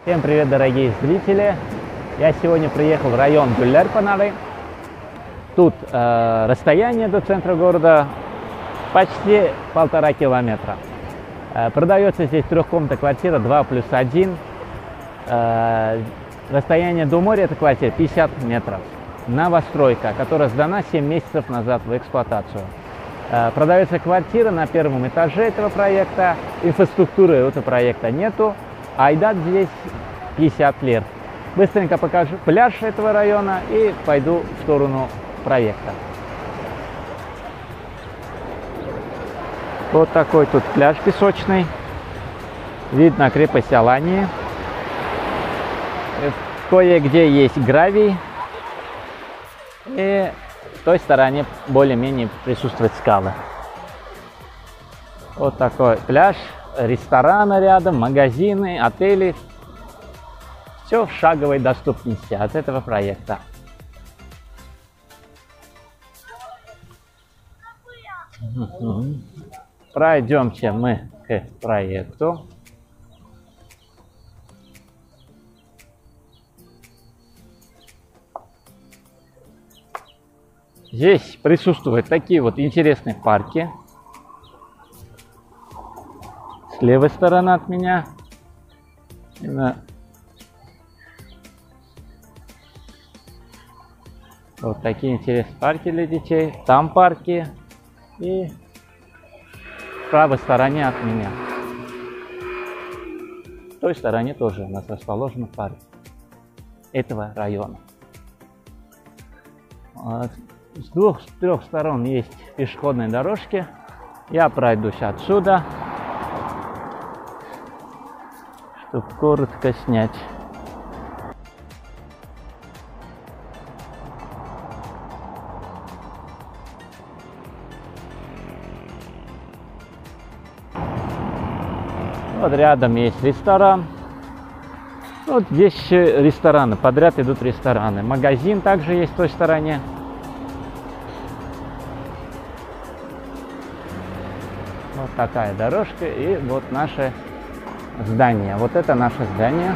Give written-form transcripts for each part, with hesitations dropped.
Всем привет, дорогие зрители! Я сегодня приехал в район Гуллер-Панары. Тут расстояние до центра города почти 1,5 километра. Продается здесь трехкомнатная квартира 2+1. Расстояние до моря этой квартиры 50 метров. Новостройка, которая сдана 7 месяцев назад в эксплуатацию. Продается квартира на первом этаже этого проекта. Инфраструктуры этого проекта нету. Айдат здесь 50 лир. Быстренько покажу пляж этого района и пойду в сторону проекта. Вот такой тут пляж песочный. Видно крепость Алании. Кое-где есть гравий. И с той стороны более-менее присутствуют скалы. Вот такой пляж. Рестораны рядом, магазины, отели. Все в шаговой доступности от этого проекта. Пройдемте мы к проекту. Здесь присутствуют такие вот интересные парки. С левой стороны от меня. Вот такие интересные парки для детей. Там парки. И в правой стороне от меня. В той стороне тоже у нас расположен парк этого района. С трех сторон есть пешеходные дорожки. Я пройдусь отсюда, чтобы коротко снять. Вот рядом есть ресторан. Вот здесь рестораны, подряд идут рестораны. Магазин также есть в той стороне. Вот такая дорожка и вот наше здание. Вот это наше здание.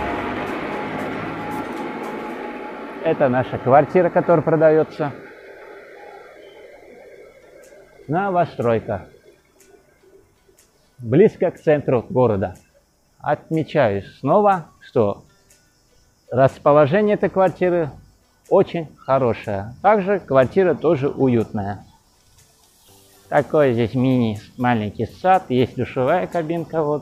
Это наша квартира, которая продается. Новостройка. Близко к центру города. Отмечаю снова, что расположение этой квартиры очень хорошее. Также квартира тоже уютная. Такой здесь маленький сад. Есть душевая кабинка. Вот.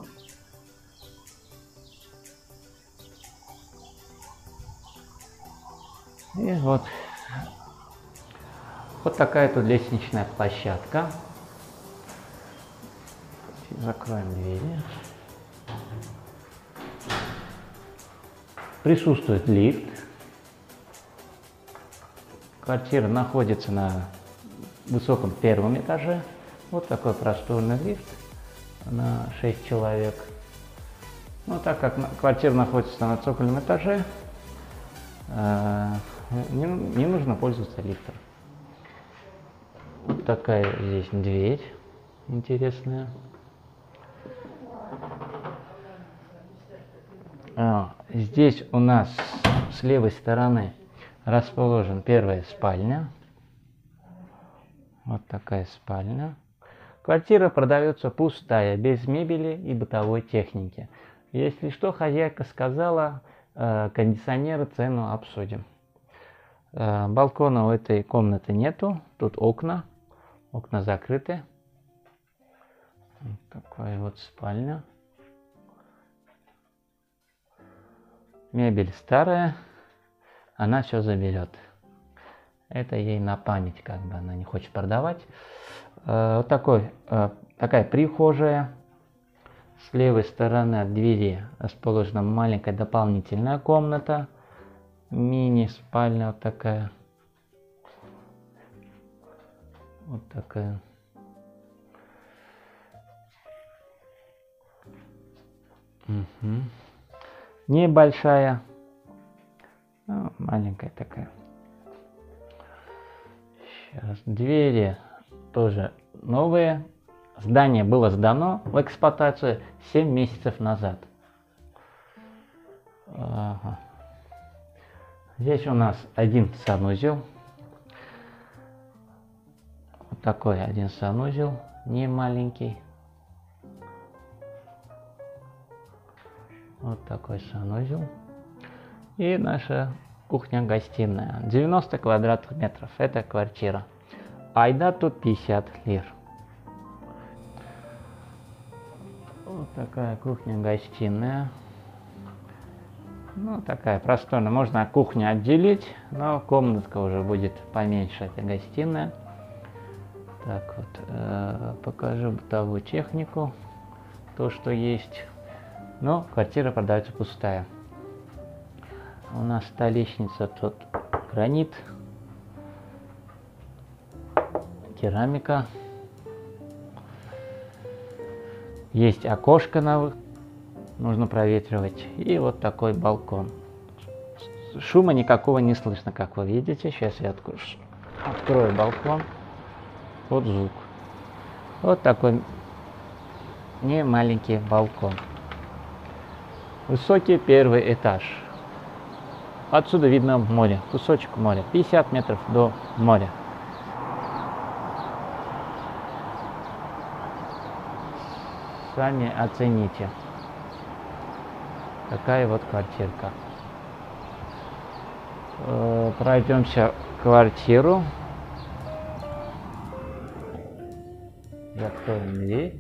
И вот такая тут лестничная площадка. Закроем двери. Присутствует лифт. Квартира находится на высоком первом этаже. Вот такой просторный лифт на 6 человек. Ну, так как квартира находится на цокольном этаже, не нужно пользоваться лифтом. Вот такая здесь дверь интересная. Здесь у нас с левой стороны расположена первая спальня. Вот такая спальня. Квартира продается пустая, без мебели и бытовой техники. Если что, хозяйка сказала, кондиционеры цену обсудим. Балкона у этой комнаты нету. Тут окна. Окна закрыты. Вот такая вот спальня. Мебель старая. Она все заберет. Это ей на память, как бы она не хочет продавать. Вот такая прихожая. С левой стороны от двери расположена маленькая дополнительная комната. Мини-спальня вот такая. Вот такая. Угу. Небольшая. Ну, маленькая такая. Сейчас. Двери тоже новые. Здание было сдано в эксплуатацию 7 месяцев назад. Ага. Здесь у нас один санузел. Вот такой один санузел, не маленький. Вот такой санузел. И наша кухня-гостиная. 90 квадратных метров. Это квартира. Айда тут 50 лир. Вот такая кухня-гостиная. Ну, такая просторная. Можно кухню отделить, но комнатка уже будет поменьше, это гостиная. Так вот, покажу бытовую технику, то, что есть. Но квартира продается пустая. У нас столешница, тут гранит, керамика. Есть окошко нужно проветривать. И вот такой балкон. Шума никакого не слышно, как вы видите. Сейчас я открою балкон. Вот звук. Вот такой не маленький балкон. Высокий первый этаж. Отсюда видно море, кусочек моря. 50 метров до моря. Сами оцените. Такая вот квартирка. Пройдемся в квартиру. Закроем дверь.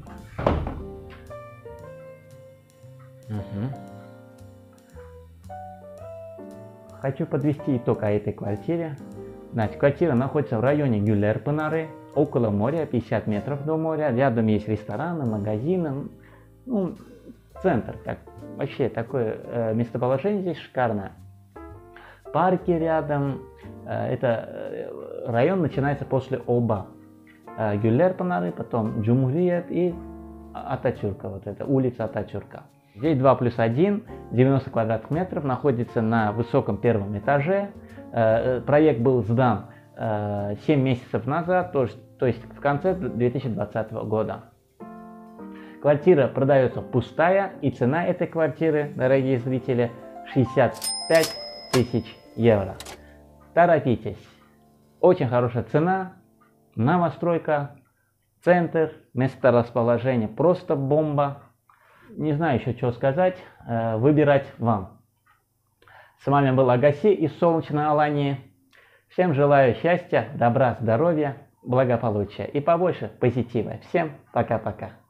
Хочу подвести итог о этой квартире. Значит, квартира находится в районе Гюллер-Пынары, около моря, 50 метров до моря. Рядом есть рестораны, магазины. Ну, центр. Вообще, такое местоположение здесь шикарное. Парки рядом. Это район начинается после Оба. Гюллер-Пынары, потом Джумхуриет и Ататюрка. Вот это улица Ататюрка. Здесь 2+1, 90 квадратных метров, находится на высоком первом этаже. Проект был сдан 7 месяцев назад, то есть в конце 2020 года. Квартира продается пустая, и цена этой квартиры, дорогие зрители, 65 тысяч евро. Торопитесь. Очень хорошая цена, новостройка, центр, месторасположение просто бомба. Не знаю еще, что сказать, выбирать вам. С вами был Агаси из солнечной Алании. Всем желаю счастья, добра, здоровья, благополучия и побольше позитива. Всем пока-пока.